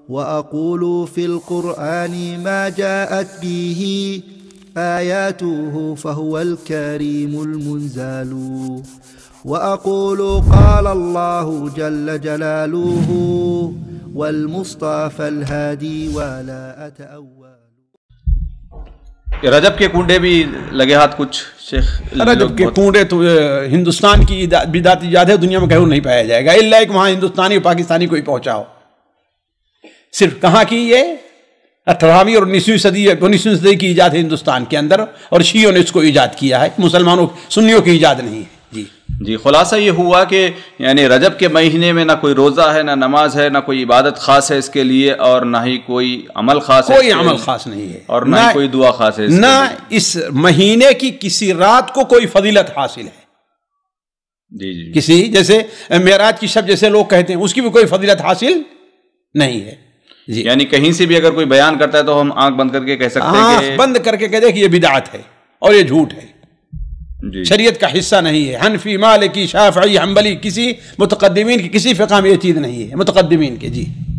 وأقول في القرآن ما جاءت به آياته فهو الكريم المنزال وأقول قال الله جل جلاله والمصطفى الهادي ولا أتأول. رجب کے کنڈے بھی لگے ہاتھ کچھ شیخ؟ رجب کے کنڈے تو ہندوستان کی بدعت ایجاد ہے، دنیا میں کہیں نہیں پایا جائے گا الا ایک وہاں ہندوستانی اور پاکستانی کوئی پہنچا ہو. صرف کہاں کی یہ 18ویں اور 19ویں صدی کی ایجاد ہے ہندوستان کے اندر، اور شیعوں نے اس کو ایجاد کیا ہے، مسلمانوں سنیوں کی ایجاد نہیں ہے. جی خلاصہ یہ ہوا کہ یعنی رجب کے مہینے میں نہ کوئی روزہ ہے، نہ نماز ہے، نہ کوئی عبادت خاص ہے اس کے لیے، اور نہ ہی کوئی عمل خاص ہے، کوئی عمل خاص نہیں ہے، اور نہ ہی کوئی دعا خاص ہے، نہ اس مہینے کی کسی رات کو کوئی فضیلت حاصل ہے. جی جی کسی جیسے معراج کی شب جیسے لوگ کہتے ہیں، اس کی بھی کوئی فضیلت حاصل نہیں ہے. جی یعنی کہیں سے بھی اگر کوئی بیان کرتا ہے تو ہم آنکھ بند کر کے کہہ سکتے ہیں کہ بند کر کے کہتے ہیں کہ یہ بدعت ہے اور یہ جھوٹ ہے، جی شریعت کا حصہ نہیں ہے. حنفی، مالکی، شافعی، حنبلی، کسی متقدمین کی کسی فقہ میں یہ چیز نہیں ہے، متقدمین کے. جی